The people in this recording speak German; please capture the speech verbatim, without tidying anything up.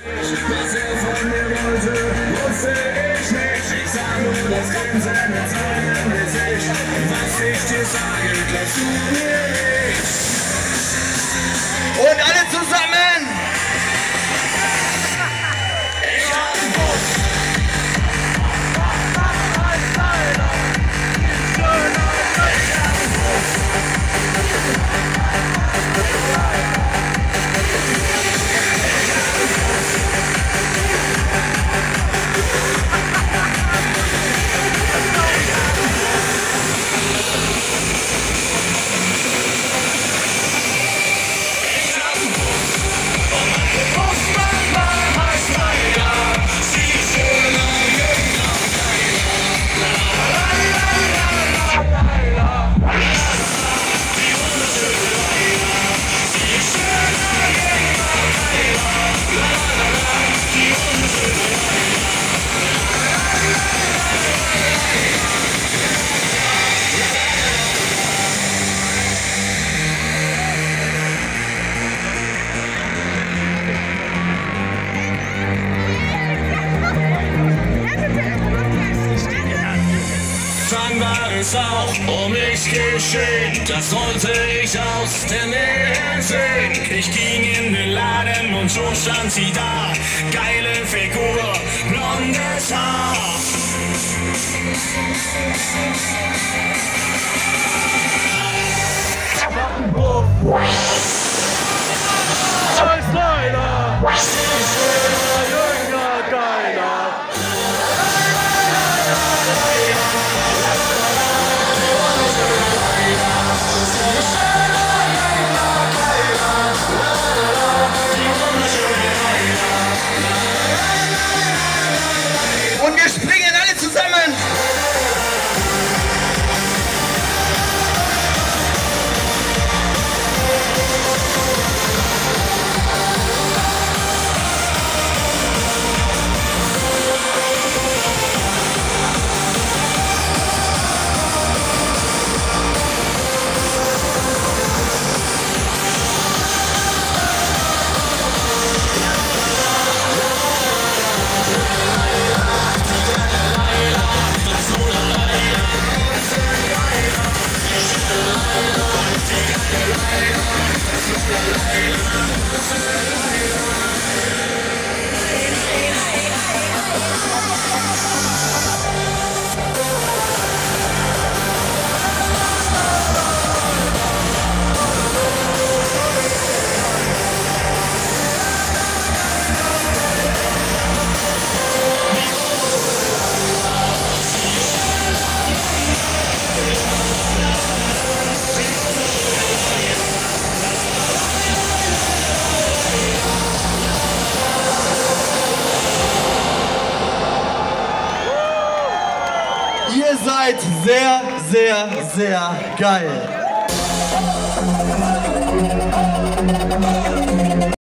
Was er von mir wollte, wusste ich nicht. Ich sah nur das Grinsen mit seinem Gesicht. Was ich dir sage, glaubst du mir nicht. Und alle zusammen! Ich hab einen Bus. Dann war es auch um mich geschehen, das sollte ich aus der Nähe sehen. Ich ging in den Laden und schon stand sie da, geile Figur, blondes Haar. Als Leiner, jünger keiner. Und wir springen alle zusammen! Ihr seid sehr, sehr, sehr geil.